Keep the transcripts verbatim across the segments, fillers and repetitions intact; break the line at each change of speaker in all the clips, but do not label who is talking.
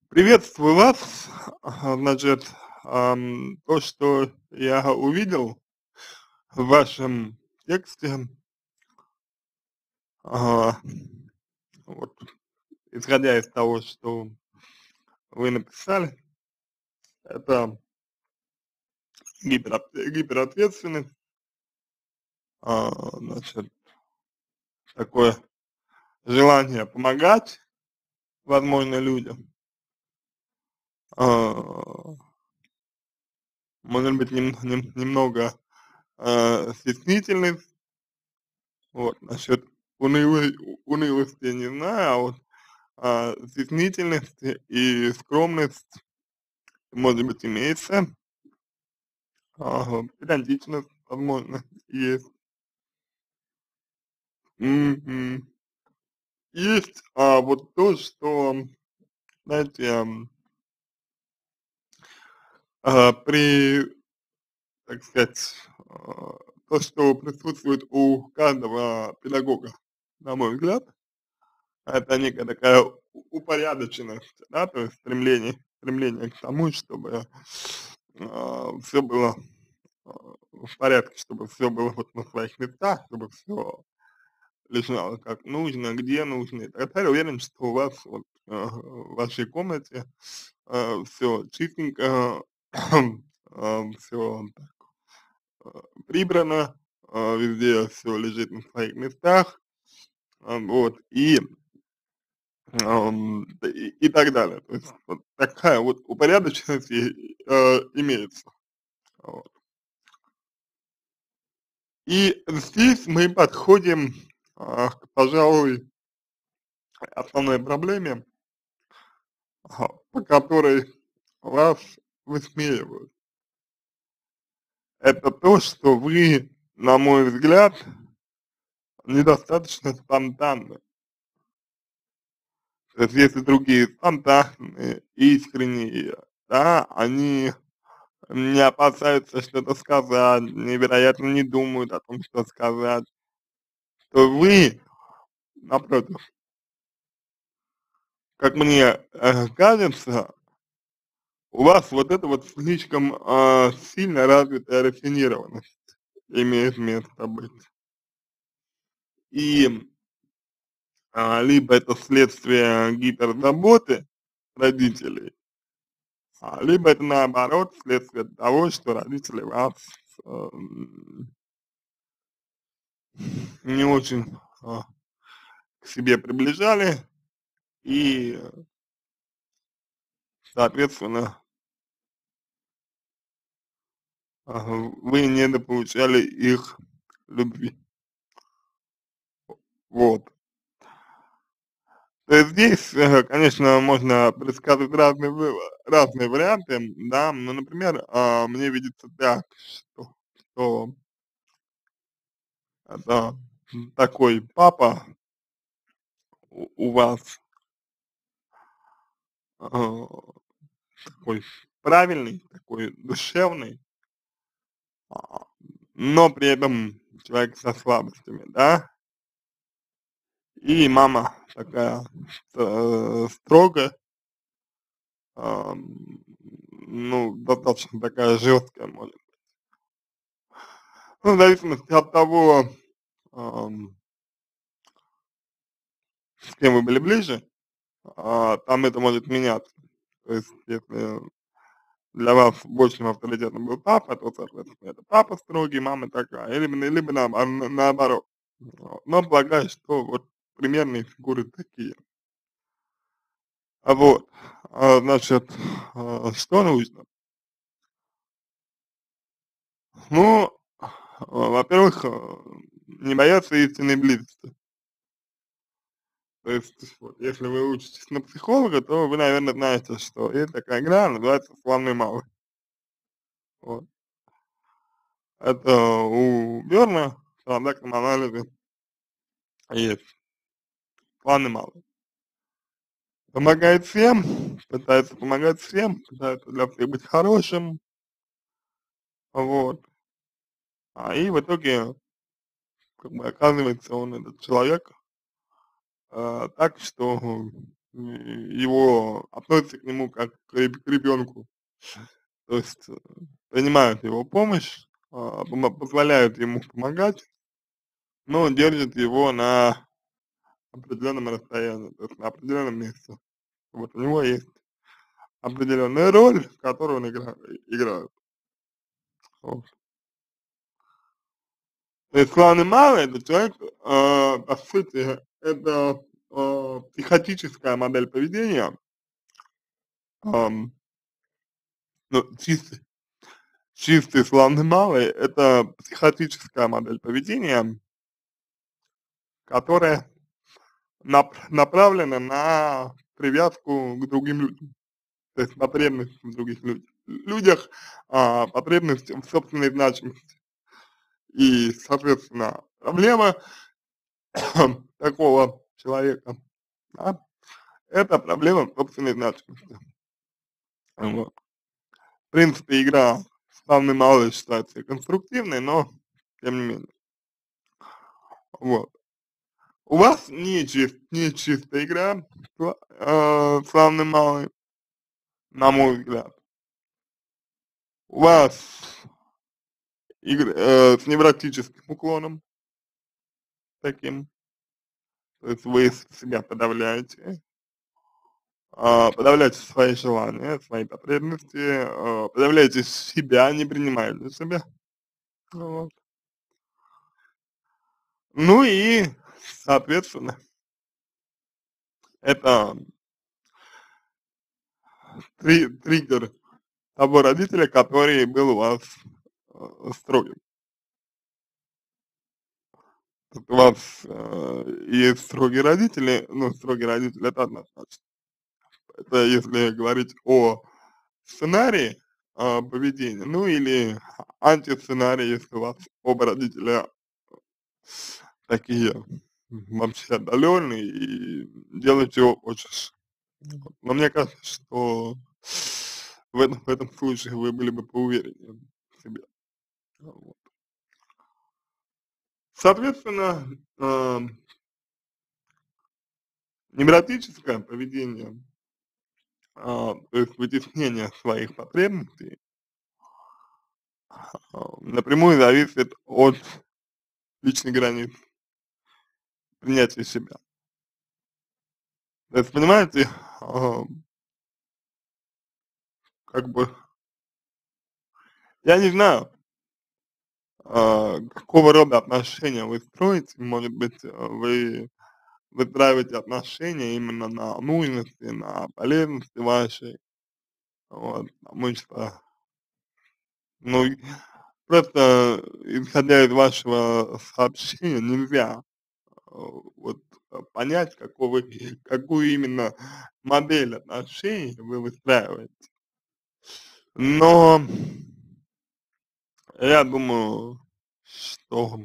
Приветствую вас. А, Значит, ам, то, что я увидел в вашем тексте, а, вот, исходя из того, что вы написали, это гиперот- гиперответственность, а, значит, такое желание помогать, возможно, людям, а, может быть, нем- нем- немного а, стеснительность. Вот, насчет унылой, унылости не знаю, а вот а, стеснительность и скромность, может быть, имеется, ага, педантичность, возможно, есть. Мгм. Есть, а, вот то, что, знаете, ам, а, при, так сказать, а, то, что присутствует у каждого педагога, на мой взгляд, это некая такая у- упорядоченность, да, то есть стремление, стремление к тому, чтобы все было а, в порядке, чтобы все было вот на своих местах, чтобы все лежало как нужно, где нужно и так далее. Уверен, что у вас вот э, в вашей комнате все чистенько, все прибрано, а, везде все лежит на своих местах, а, вот, и, ам, и, и так далее. То есть вот такая вот упорядоченность и, э, имеется. Вот. И здесь мы подходим, а, к, пожалуй, основной проблеме, ага, по которой вас высмеивают. Это то, что вы, на мой взгляд, недостаточно спонтанны. То есть если другие спонтанные, искренние, да, они не опасаются что-то сказать, невероятно не думают о том, что сказать, то вы, напротив, как мне э, кажется, у вас вот это вот слишком а, сильно развитая рафинированность имеет место быть. И а, либо это следствие гиперзаботы родителей, а, либо это наоборот следствие того, что родители вас ам, не очень а, к себе приближали и, соответственно, а, вы недополучали их любви. Вот. То есть здесь, э, конечно, можно предсказывать разные, вы- разные варианты, да, ну, например, а, мне видится так, что, что это такой папа у, у вас, а, такой правильный, такой душевный, а, но при этом человек со слабостями, да, и мама такая э, строгая, ам, ну, достаточно такая жесткая, может. Ну, в зависимости от того, ам, с кем вы были ближе, а, там это может меняться. То есть, если для вас большим авторитетом был папа, то, соответственно, это папа строгий, мама такая, либо, либо на, а, на- наоборот. Вот. Но полагаю, что вот примерные фигуры такие. А вот, а, значит, а, что нужно? Ну, а, во-первых, а, не бояться истинной близости. То есть, вот, если вы учитесь на психолога, то вы, наверное, знаете, что есть такая игра, называется «Славный малый». Вот. Это у Берна в транзактном анализе есть «Славный малый». Помогает всем, пытается помогать всем, пытается для всех быть хорошим, вот. А и в итоге, как бы, оказывается, он этот человек, а, так, что его относятся к нему как к реб к ребенку. То есть, э, принимают его помощь, а, помо позволяют ему помогать, но держат его на определенном расстоянии, то есть на определенном месте. Вот у него есть определенная роль, которую он игра играет. Вот. То есть главный малый — это человек, э, по сути, это, э, психотическая модель поведения. Ам, ну, чистый чистый славный малый — это психотическая модель поведения, которая нап направлена на привязку к другим людям, то есть потребность в других людь людях, а, потребность в собственной значимости. И, соответственно, проблема такого человека, да, это проблема собственной значимости. Вот. В принципе, игра "Славный малый" считается конструктивной, но тем не менее. Вот. У вас не чис не чистая игра, сла а, "Славный малый", на мой взгляд. У вас игры, э, с невротическим уклоном таким, то есть вы с себя подавляете, а, подавляете свои желания, свои потребности, э, подавляете себя, не принимаете себя. Вот. Ну и, соответственно, это три триггер того родителя, который был у вас, э, строгим. Вот у вас, э, есть строгие родители, ну, строгие родители — это однозначно. Это если говорить о сценарии, а, поведения, ну или антисценарий, если у вас оба родителя такие вообще отдаленные и делай чего хочешь. Вот. Но мне кажется, что в этом, в этом случае вы были бы поувереннее в себе. Вот. Соответственно, ам, невротическое поведение, а, то есть вытеснение своих потребностей, а, напрямую зависит от личной границы, принятия себя. То есть, понимаете, ам, как бы, я не знаю, а, какого рода отношения вы строите. Может быть, э, вы выстраиваете отношения именно на нужности, на полезности вашей. Вот, потому что, ну, и просто исходя из вашего сообщения нельзя, э, вот, э, понять, какого какую именно модель отношений вы выстраиваете. Но я думаю, что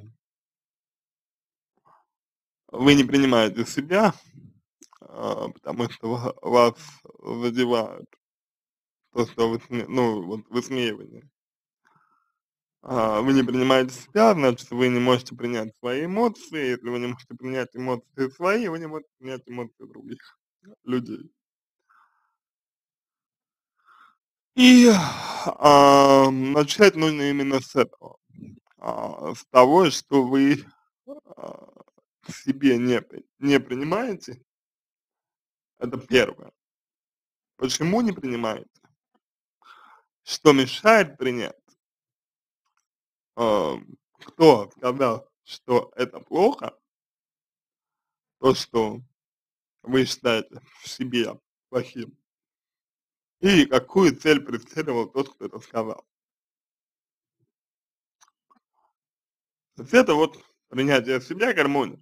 вы не принимаете себя, а, потому что ва вас задевает то, что высме ну, вот высмеивание. А, вы не принимаете себя, значит, вы не можете принять свои эмоции. Если вы не можете принять эмоции свои, вы не можете принять эмоции других людей. И, ам, начать нужно именно с этого, а, с того, что вы, а, себе не при не принимаете. Это первое. Почему не принимаете? Что мешает принять? Ам, кто сказал, что это плохо, то, что вы считаете в себе плохим, и какую цель преследовал тот, кто это сказал? То есть это вот принятие себя, гармония.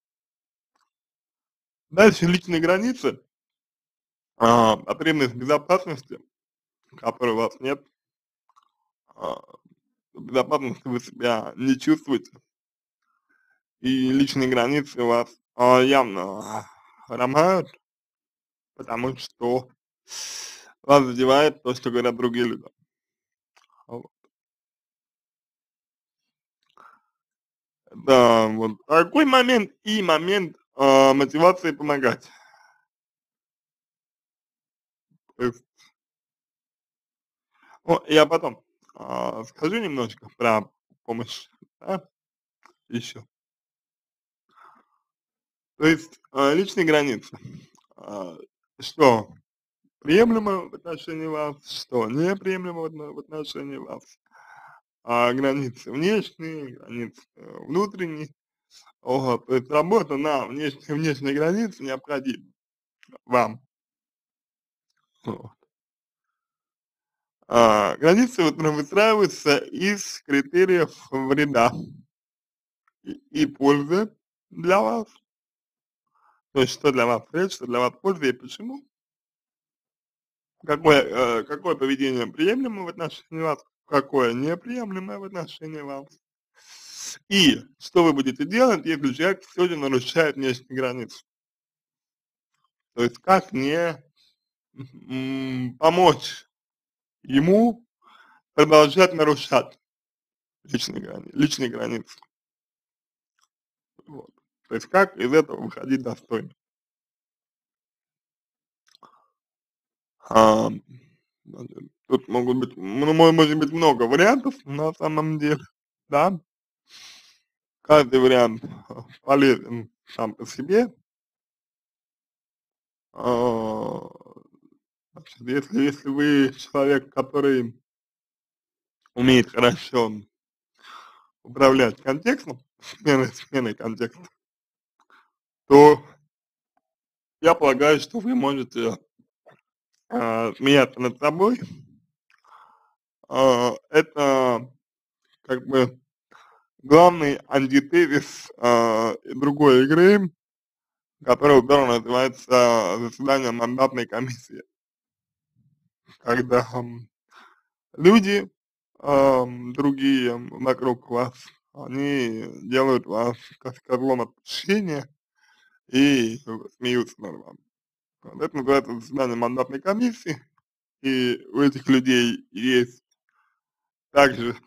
Дальше личные границы, а, потребность в безопасности, которой у вас нет, а, в безопасности вы себя не чувствуете, и личные границы у вас, а, явно хромают, потому что вас задевает то, что говорят другие люди. Вот. Да, вот такой момент и момент, а, мотивации помогать. То есть, о, я потом, а, скажу немножко про помощь, да, еще. То есть, а, личные границы, а, что приемлемо в отношении вас, что неприемлемо в отно в отношении вас. А границы внешние, границы э, внутренние. Вот, то есть работа на внешние внешние границы необходима вам. Вот. А, границы вот, ну, выстраиваются из критериев вреда и, и пользы для вас. То есть, что для вас вред, что для вас польза и почему. Какое, э, какое поведение приемлемо в отношении вас, какое неприемлемое в отношении вас. И что вы будете делать, если человек все же нарушает внешние границы. То есть, как не м, помочь ему продолжать нарушать личные грани личные границы. Вот. То есть как из этого выходить достойно. Ам, значит, тут могут быть, ну, мо может быть много вариантов на самом деле, да. Каждый вариант а, полезен сам по себе. А, значит, если если вы человек, который умеет хорошо управлять контекстом, сменой сменой контекста, то я полагаю, что вы можете, а, смеяться над собой. А, это как бы главный антитезис, а, другой игры, которая ударно называется заседание мандатной комиссии. Когда, м, люди, ам, другие вокруг вас, они делают вас как козлом отпущения и смеются над вами. Вот это называется заседание мандатной комиссии, и у этих людей есть также,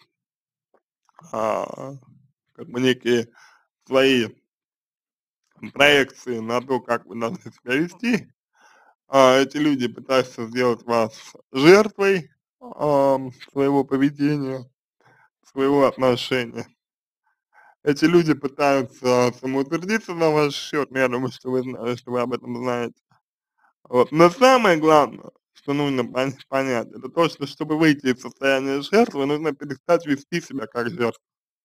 а, как бы некие свои проекции на то, как вы должны себя вести. А, эти люди пытаются сделать вас жертвой, ам, своего поведения, своего отношения. Эти люди пытаются самоутвердиться на ваш счет, но я думаю, что вы зна что вы об этом знаете. Вот. Но самое главное, что нужно пон понять, это то, что чтобы выйти из состояния жертвы, нужно перестать вести себя как жертва.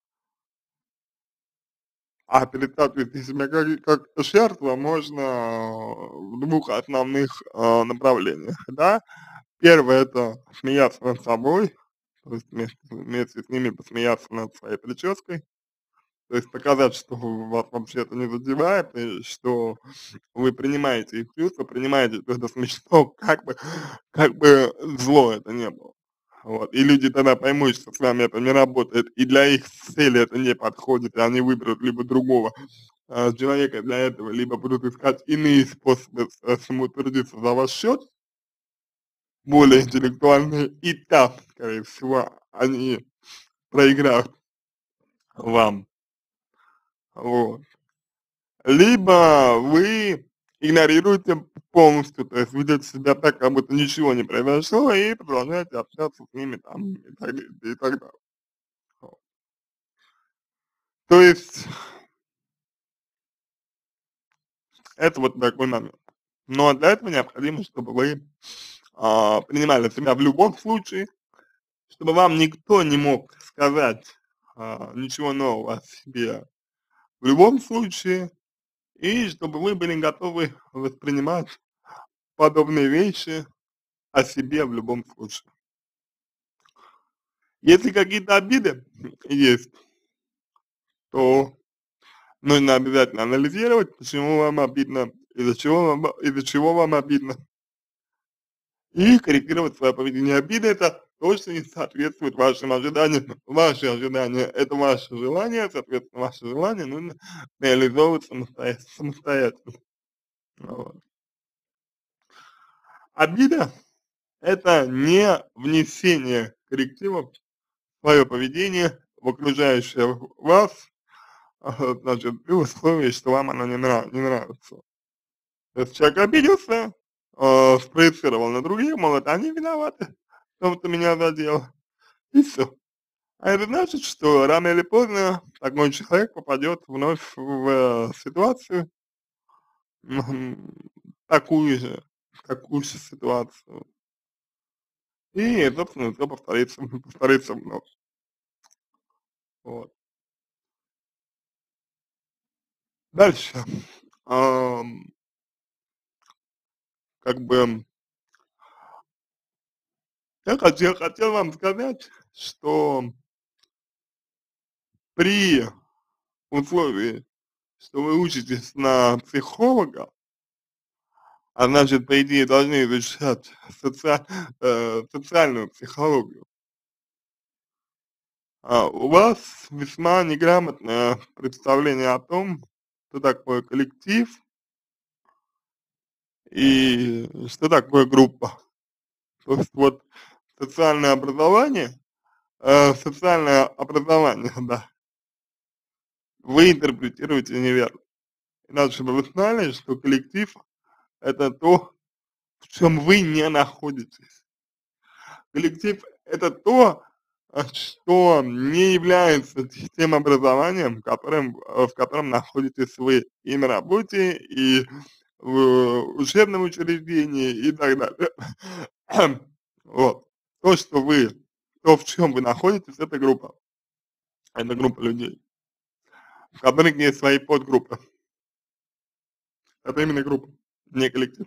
А перестать вести себя как как жертва можно в двух основных, а, направлениях, да. Первое — это смеяться над собой, то есть вместе вместе с ними посмеяться над своей прической, то есть показать, что вас вообще это не задевает, и что вы принимаете их чувства, принимаете, что это смешно, как бы как бы зло это не было. Вот. И люди тогда поймут, что с вами это не работает, и для их цели это не подходит, и они выберут либо другого, а, человека для этого, либо будут искать иные способы с самоутвердиться за ваш счет, более интеллектуальные, и там, скорее всего, они проиграют вам. Вот. Либо вы игнорируете полностью, то есть ведете себя так, как будто ничего не произошло, и продолжаете общаться с ними там и так, и так далее. Вот. То есть это вот такой момент. Но для этого необходимо, чтобы вы, а, принимали себя в любом случае, чтобы вам никто не мог сказать, а, ничего нового о себе в любом случае, и чтобы вы были готовы воспринимать подобные вещи о себе в любом случае. Если какие-то обиды есть, то нужно обязательно анализировать, почему вам обидно, из-за чего вам, из-за чего вам обидно, и корректировать свое поведение. Обида — это то, что не соответствует вашим ожиданиям. Ваши ожидания — это ваше желание, соответственно, ваше желание нужно реализовывать самостоя самостоятельно. Вот. Обида — это не внесение коррективов в свое поведение в окружающее вас, а, значит, при условии, что вам оно не нрав не нравится. То есть человек обиделся, э, спроецировал на других, мол, это они виноваты в том, что меня задело, и всё. А это значит, что рано или поздно такой человек попадет вновь в, э, ситуацию, мгм, такую же, такую же ситуацию. И, собственно, всё повторится, повторится вновь. Вот. Дальше, ам как бы я хотел хотел вам сказать, что при условии, что вы учитесь на психолога а значит, по идее, должны изучать социа э, социальную психологию а, у вас весьма неграмотное представление о том, что такое коллектив и что такое группа. То есть вот социальное образование, э, социальное образование, да вы интерпретируете неверно. Иначе бы вы знали, что коллектив- это то, в чём вы не находитесь. Коллектив- это то, а, что не является тем образованием, которым э, в котором находитесь вы и на работе, и в учебном учреждении, и так далее. Вот. То, что вы, то, в чём вы находитесь- это группа. Это группа людей, в которых есть свои подгруппы. Это именно группа, не коллектив.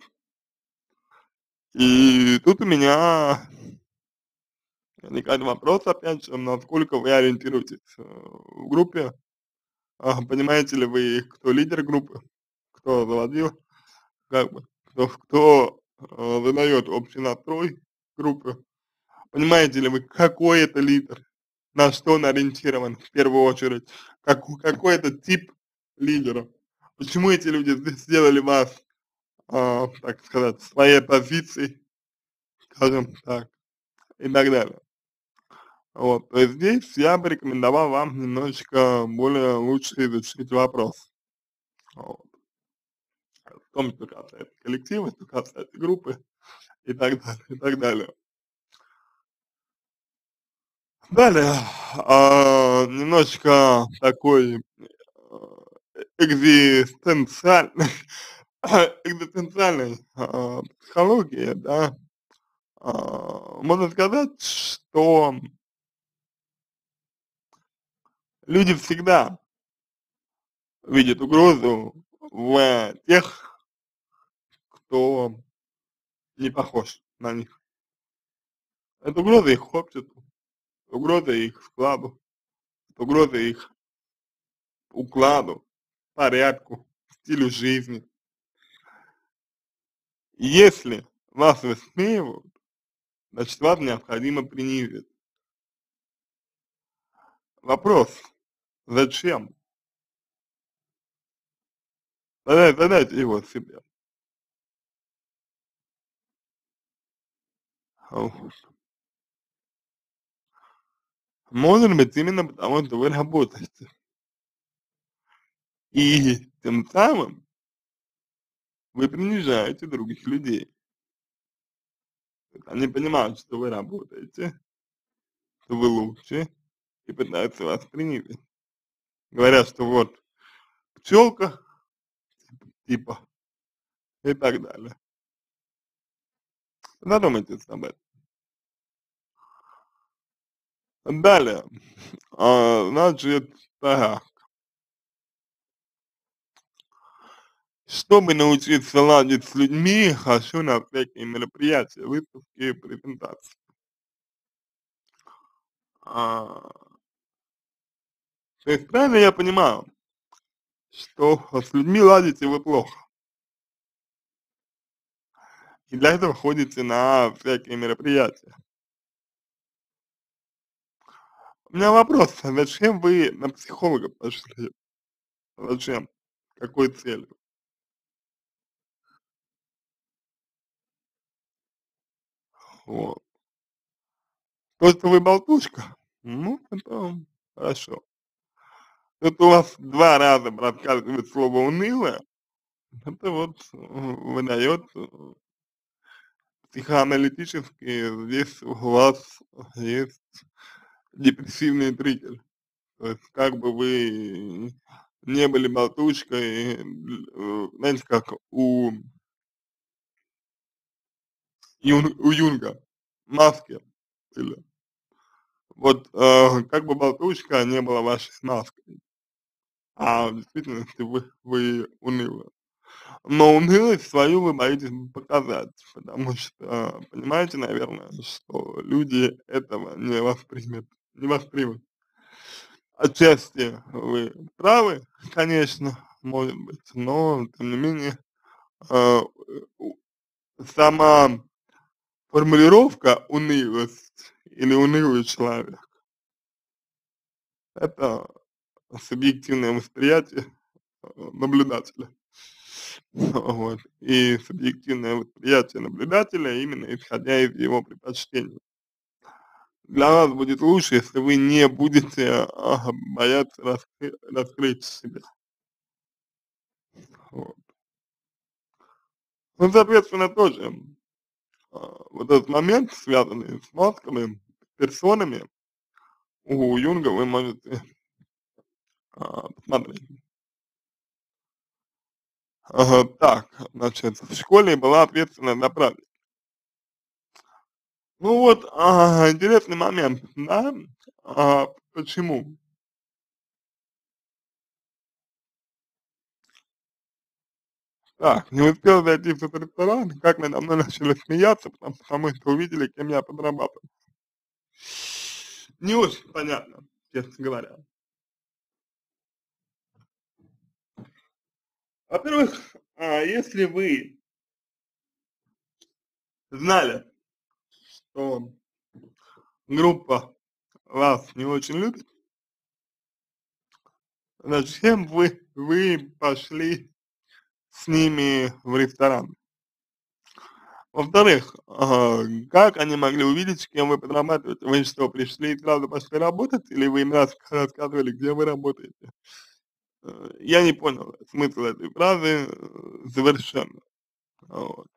И тут у меня возникает вопрос, опять же, насколько вы ориентируетесь, э, в группе. А, понимаете ли вы, кто лидер группы, кто заводила, как бы, кто кто, э, задаёт общий настрой группы. Понимаете ли вы, какой это лидер, на что он ориентирован в первую очередь, како какой это тип лидера, почему эти люди з сделали вас, а, так сказать, своей позицией, скажем так, и так далее. Вот, то есть здесь я бы рекомендовал вам немножечко более лучше изучить вопрос. Вот. В том, что касается коллектива, что касается группы и так далее, и так далее. Далее, а, немножечко такой, э, экзистенциальной экзистенциальной, а, психологии, да. А, можно сказать, что люди всегда видят угрозу в тех, кто не похож на них. Это угроза их обществу, угроза их вкладу, угроза их укладу, порядку, стилю жизни. Если вас высмеивают, значит, вас необходимо принизить. Вопрос: зачем? Зада задайте его себе. Вот. Может быть, именно потому, что вы работаете. И тем самым вы принижаете других людей. Они понимают, что вы работаете, что вы лучше, и пытаются вас принизить. Говорят, что вот пчёлка, типа, и так далее. Задумайтесь об этом. Далее, а, значит так. Чтобы научиться ладить с людьми, хожу на всякие мероприятия, выставки, презентации. А то есть правильно я понимаю, что с людьми ладите вы плохо? И для этого ходите на всякие мероприятия? У меня вопрос: а зачем вы на психолога пошли? Зачем? С какой целью? Вот. То, что вы болтушка, ну, это хорошо. То, что у вас два раза проскальзывает слово "унылая", это вот, э, выдаёт, э психоаналитически здесь у вас есть депрессивный триггер. То есть как бы вы не были болтушкой, э, знаете, как у Юн у Юнга, маски были. Вот, э, как бы болтушка не была вашей маской, а в действительности вы вы унылая. Но унылость свою вы боитесь показать, потому что понимаете, наверное, что люди этого не воспримет не воспримут. Отчасти вы правы, конечно, может быть, но тем не менее, э, у сама формулировка "унылость" или "унылый человек" это субъективное восприятие, э, наблюдателя. Вот. И субъективное восприятие наблюдателя, именно исходя из его предпочтений. Для вас будет лучше, если вы не будете, а, бояться раскры раскрыть себя. Вот. Ну, соответственно, тоже, а, вот этот момент, связанный с масками, персонами, у Юнга вы можете, а, посмотреть. Ага, так, значит, в школе была ответственная за праздник. Ну вот, а, интересный момент, да, а, почему? Так, не успел зайти в этот ресторан, как надо мной начали смеяться, потому потому что увидели, кем я подрабатываю. Не очень понятно, честно говоря. Во-первых, а, если вы знали, что группа вас не очень любит, зачем вы вы пошли с ними в ресторан? Во-вторых, а, как они могли увидеть, с кем вы подрабатываете? Вы что, пришли и сразу пошли работать, или вы им рас рассказывали, где вы работаете? Э, я не понял смысл этой фразы, э, совершенно. Вот.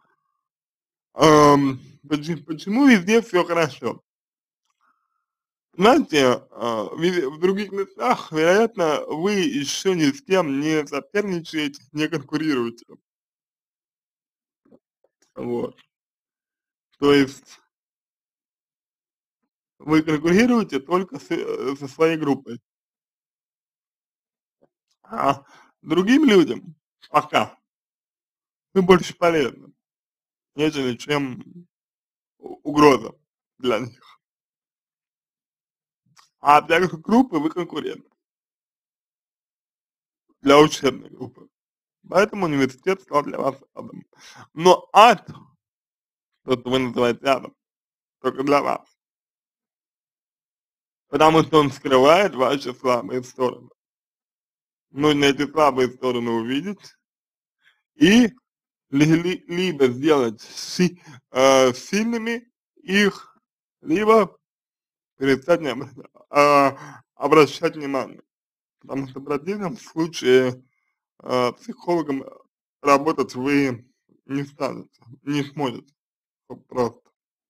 Ам, поче почему везде всё хорошо? Знаете, а, вез в других местах, вероятно, вы еще ни с кем не соперничаете, не конкурируете. Вот. То есть вы конкурируете только с э, со своей группой. А другим людям пока вы больше полезны, нежели чем у угроза для них. А для гр группы вы конкурент. Для учебной группы. Поэтому университет стал для вас адом. Но ад, тот, что вы называете адом, только для вас. Потому что он скрывает ваши слабые стороны. Нужно эти слабые стороны увидеть и ли ли либо сделать си э, сильными их, либо перестать не обра а, обращать внимание. Потому что в противном случае, а, психологом работать вы не станете, не сможете. Вот просто.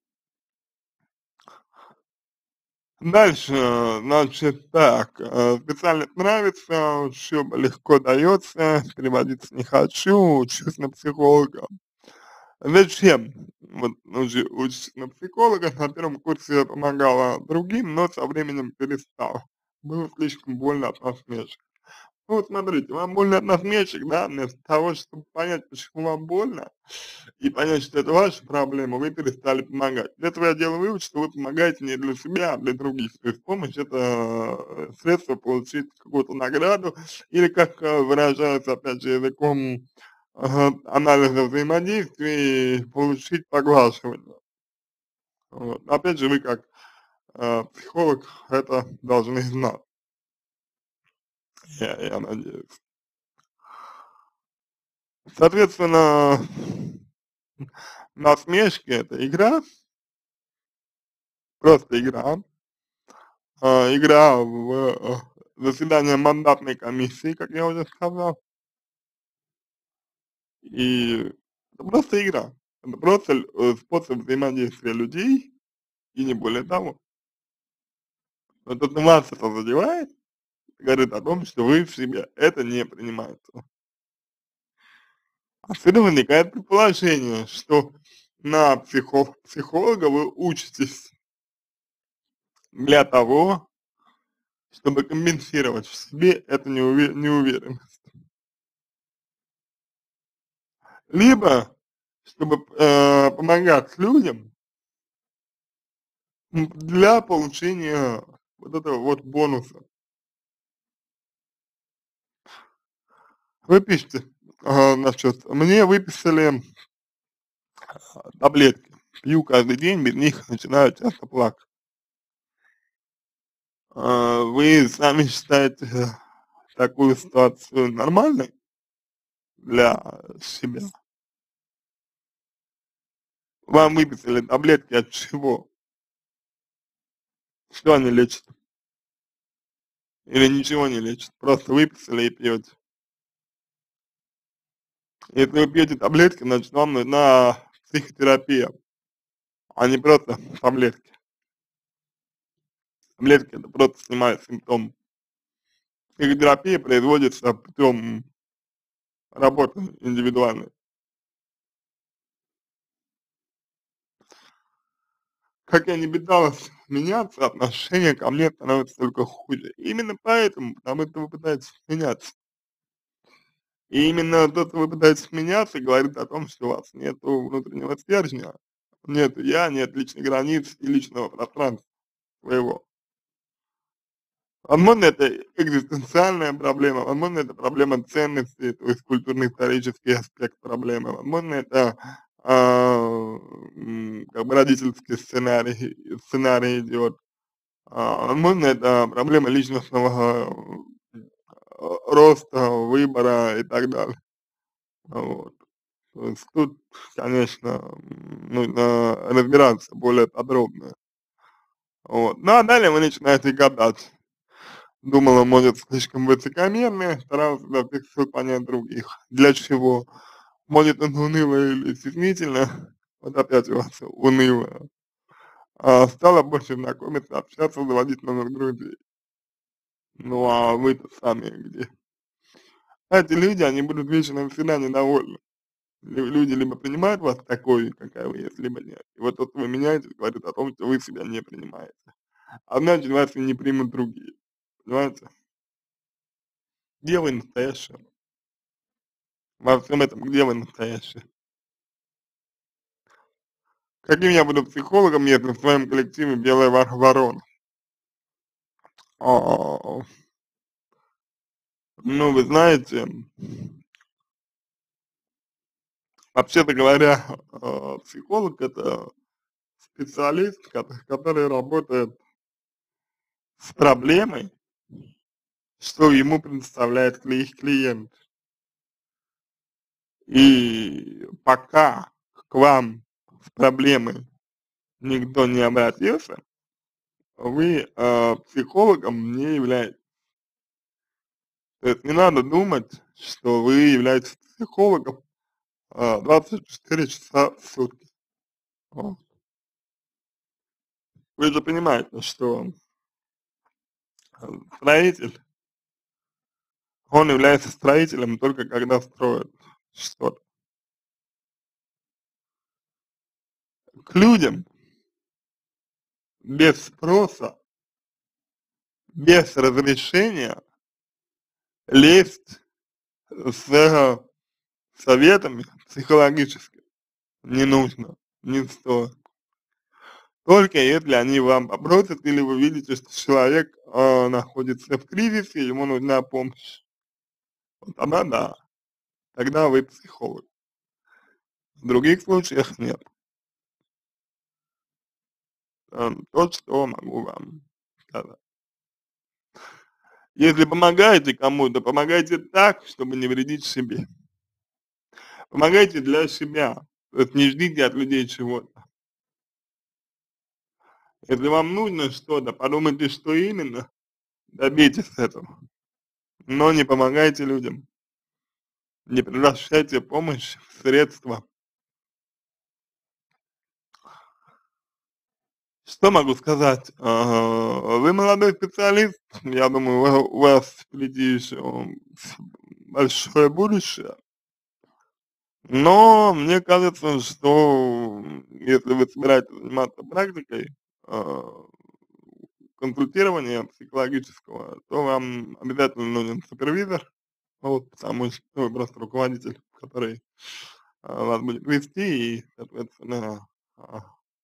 Дальше, э, значит, так, э, специальность нравится, учеба легко дается, переводиться не хочу, учусь на психолога. Зачем? Вот уже учишься на психолога, на первом курсе я помогала другим, но со временем перестала. Было слишком больно от насмешек. Ну вот смотрите, вам больно от насмешек, да, вместо того, чтобы понять, почему вам больно, и понять, что это ваша проблема, вы перестали помогать. Для этого я делаю вывод, что вы помогаете не для себя, а для других. То есть помощь — это э, средство получить какую-то награду, или, как э, выражаются, опять же, языком ага, анализа взаимодействий, получить поглаживание. Вот. Опять же, вы как э, психолог это должны знать, я, я надеюсь. Соответственно, насмешки — это игра, просто игра. А, игра в, э, заседание мандатной комиссии, как я уже сказал. И это просто игра. Это просто ль э, способ взаимодействия людей и не более того. Но то, что вас это задевает, говорит о том, что вы в себе это не принимаете. Отсюда возникает предположение, что на психо психолога вы учитесь для того, чтобы компенсировать в себе эту неуве неуверенность. Либо чтобы, э, помогать людям м, для получения вот этого вот бонуса. Вы пишете, а, насчет мне выписали а, таблетки, пью каждый день, без них начинаю часто плакать. А, вы сами считаете такую ситуацию нормальной для себя? Вам выписали таблетки от чего? Что они лечат? Или ничего не лечат? Просто выписали и пьете? Если вы пьете таблетки, значит вам нужна психотерапия, а не просто таблетки. Таблетки это просто снимает симптомы. Психотерапия производится путем работы индивидуальной. Как я не пыталась меняться, отношение ко мне становится только хуже. Именно поэтому, потому что вы пытаетесь меняться. И именно то, что вы пытаетесь меняться, говорит о том, что у вас нету внутреннего стержня, нету я, нет личных границ и личного пространства своего. Возможно, это экзистенциальная проблема, возможно, это проблема ценностей, то есть культурно-исторический аспект проблемы, возможно, это, а, м, как бы родительский сценарий сценарий идет, а, возможно, это проблема личностного, э, роста, выбора и так далее. Вот. То есть тут, конечно, м, нужно разбираться более подробно. Вот. Ну, а далее вы начинаете гадать. Думала, может, слишком высокомерная, старалась изо всех сил понять других. Для чего? Может, он унылая или стеснительная, вот опять у вас унылая, а стала больше знакомиться, общаться, заводить новых друзей. Ну, а вы-то сами где? Эти люди, они будут вечно всегда недовольны. Лю люди либо принимают вас такой, какая вы есть, либо нет. И вот то, что вы меняетесь, говорит о том, что вы себя не принимаете. А значит, вас и не примут другие. Понимаете? Где вы настоящая? Во всем этом, где вы настоящая? Каким я буду психологом, если в своем коллективе белая вор ворона? А, ну, вы знаете, вообще-то говоря, а, психолог- это специалист, кото который работает с проблемой, что ему предоставляет кли клиент. И пока к вам с проблемой никто не обратился, вы, а, психологом не являетесь. То есть не надо думать, что вы являетесь психологом, а, двадцать четыре часа в сутки. Вот. Вы же понимаете, что, э, строитель, он является строителем только когда строит что-то. К людям без спроса, без разрешения лезть с советами психологическими не нужно, не стоит. Только если они вам попросят или вы видите, что человек, а, находится в кризисе, ему нужна помощь. Вот тогда да, тогда вы психолог. В других случаях нет. Эм, то, что могу вам сказать. Если помогаете кому-то, помогайте так, чтобы не вредить себе. Помогайте для себя, то есть не ждите от людей чего-то. Если вам нужно что-то, подумайте, что именно, добейтесь этого, но не помогайте людям, не превращайте помощь в средство Что могу сказать? А, вы молодой специалист, я думаю, ва у вас впереди еще большое будущее. Но мне кажется, что если вы собираетесь заниматься практикой, а, консультирования психологического, то вам обязательно нужен супервизор, вот, потому что ну, вы просто руководитель, который а, вас будет вести и, соответственно, а,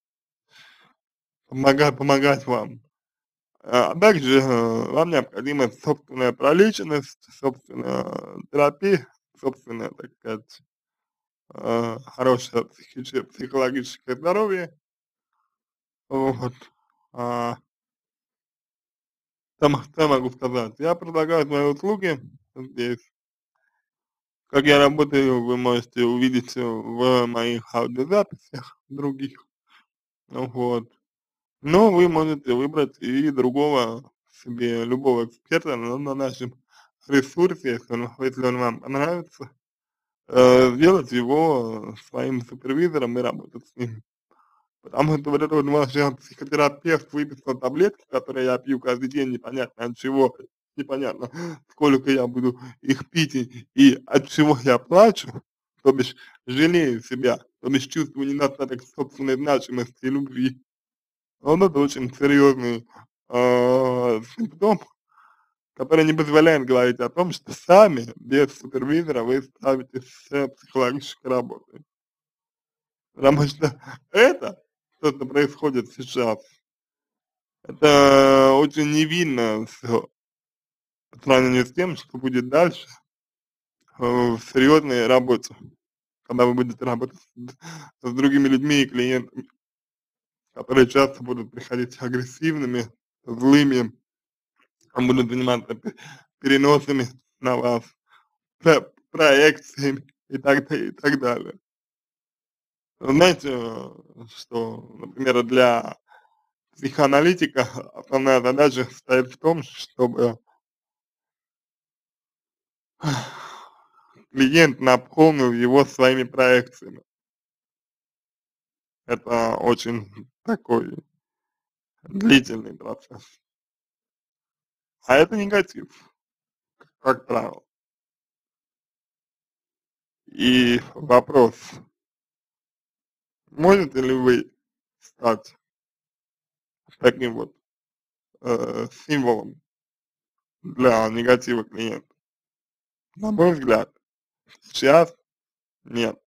помога помогать вам. А также, э, вам необходима собственная проличенность, собственная терапия, собственное, так сказать, э, хорошее психиче психологическое здоровье. Вот. А, что мо что могу сказать? Я предлагаю свои услуги здесь. Как я работаю, вы можете увидеть в моих аудиозаписях других. Ну вот. Но вы можете выбрать и другого себе, любого эксперта на на нашем ресурсе, если он если он вам понравится, э, сделать его своим супервизором и работать с ним. Потому что вот это вот ваш щас психотерапевт выписал таблетки, которые я пью каждый день, непонятно от чего, непонятно сколько я буду их пить и и от чего я плачу, то бишь жалею себя, то бишь чувствую недостаток собственной значимости и любви. Вот это очень серьезный, а, симптом, который не позволяет говорить о том, что сами без супервизора вы справитесь с психологической работой. Потому что это, то, что происходит сейчас, это очень невинно всё по сравнению с тем, что будет дальше, э, в серьезной работе, когда вы будете работать с с другими людьми и клиентами, которые часто будут приходить агрессивными, злыми, будут заниматься пе переносами на вас, про проекциями и так д и так далее. Знаете, э, что, например, для психоаналитика основная задача состоит в том, чтобы клиент наполнил его своими проекциями. Это очень такой длительный процесс. А это негатив, как правило. И вопрос: можете ли вы стать таким вот, э, символом для негатива клиента? На мой взгляд, сейчас нет.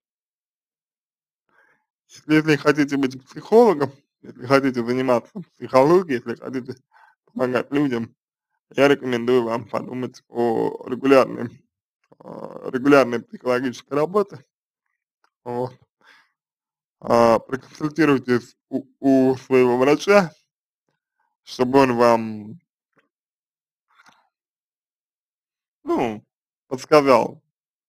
Если хотите быть психологом, если хотите заниматься психологией, если хотите помогать людям, я рекомендую вам подумать о регулярной, а, регулярной психологической работе. Вот. А, проконсультируйтесь у у своего врача, чтобы он вам ну, подсказал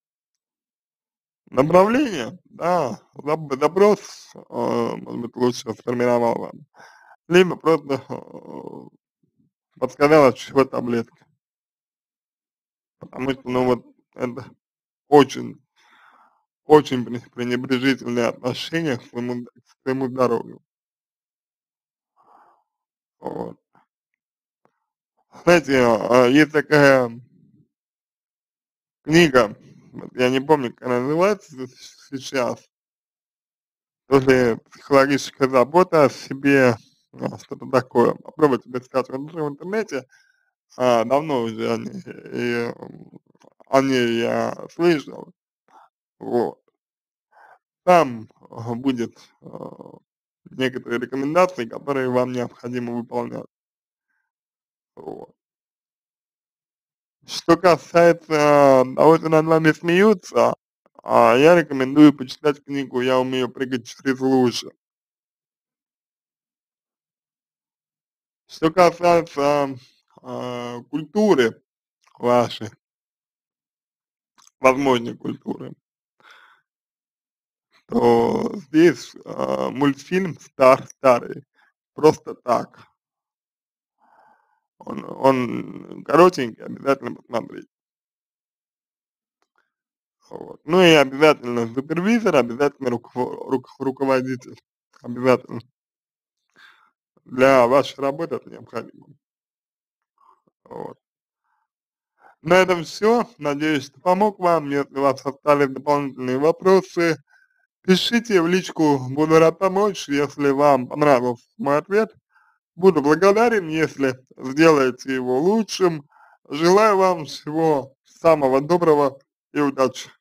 направление, да, зап запрос, а, может быть, лучше сформировал вам, либо просто, а, подсказал, от чего таблетки. Потому что, ну вот, это очень очень прени пренебрежительное отношение к своему к своему здоровью. Вот. Знаете, а, есть такая книга, вот я не помню, как она называется с сейчас, то ли "Психологическая забота о себе", а, что-то такое. Попробуйте поискать в в интернете, а, давно уже о ней и, м, о ней я слышал. Вот. Там, а, будет, а, некоторые рекомендации, которые вам необходимо выполнять. Вот. Что касается того, что над вами смеются, а, я рекомендую почитать книгу "Я умею прыгать через лужи". Что касается, а, культуры вашей, возможной культуры, то здесь, а, мультфильм стар старый "Просто так". Он он коротенький, обязательно посмотрите. Вот. Ну и обязательно супервизор, обязательно руково рук руководитель, обязательно. для вашей работы это необходимо. Вот. На этом все. Надеюсь, что помог вам. Если у вас остались дополнительные вопросы, пишите в личку, буду рад помочь. Если вам понравился мой ответ, буду благодарен, если сделаете его лучшим. Желаю вам всего самого доброго и удачи.